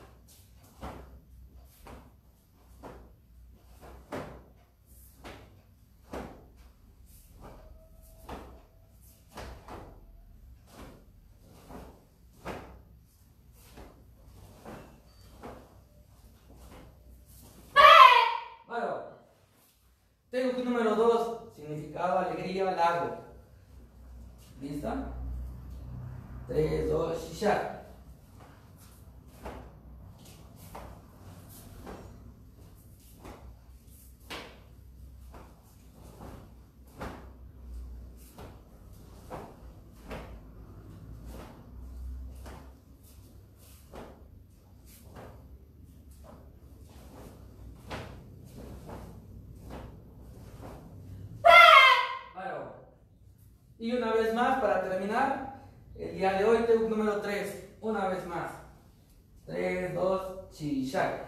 Teguk número dos, significado alegría, lago. ¿Lista? tres, dos, shishak. Y una vez más, para terminar, el día de hoy, T E U número tres, una vez más. tres, dos, chishak.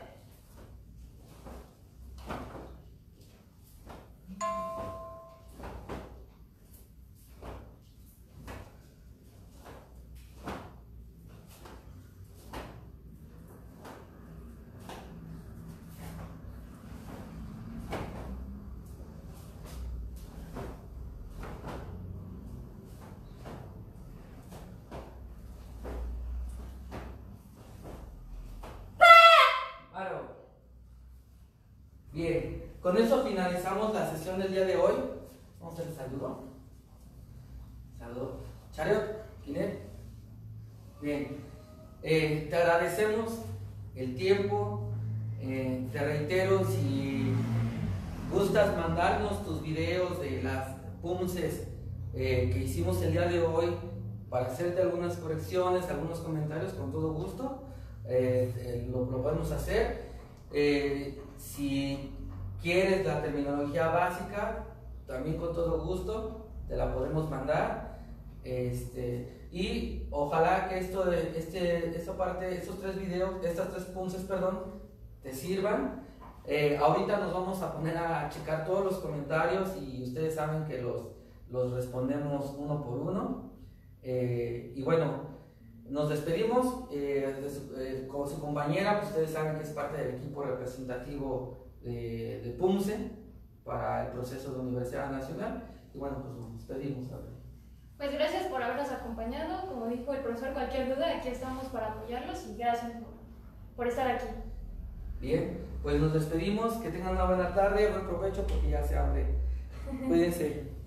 Bien, con eso finalizamos la sesión del día de hoy. Vamos a hacer el saludo. Saludo. Chariot, Kinet. Bien, eh, te agradecemos el tiempo. Eh, te reitero, si gustas mandarnos tus videos de las punces eh, que hicimos el día de hoy para hacerte algunas correcciones, algunos comentarios, con todo gusto eh, eh, lo, lo podemos hacer. Eh, si quieres la terminología básica, también con todo gusto te la podemos mandar. Este, y ojalá que esto de este, esta parte, estos tres videos, estas tres punces, perdón, te sirvan. Eh, ahorita nos vamos a poner a checar todos los comentarios y ustedes saben que los, los respondemos uno por uno. Eh, y bueno, nos despedimos eh, de su, eh, con su compañera, pues ustedes saben que es parte del equipo representativo de, de PUMCE para el proceso de Universidad Nacional. Y bueno, pues nos despedimos. Pues gracias por habernos acompañado. Como dijo el profesor, cualquier duda, aquí estamos para apoyarlos y gracias por, por estar aquí. Bien, pues nos despedimos. Que tengan una buena tarde, buen provecho porque ya se abre. Cuídense.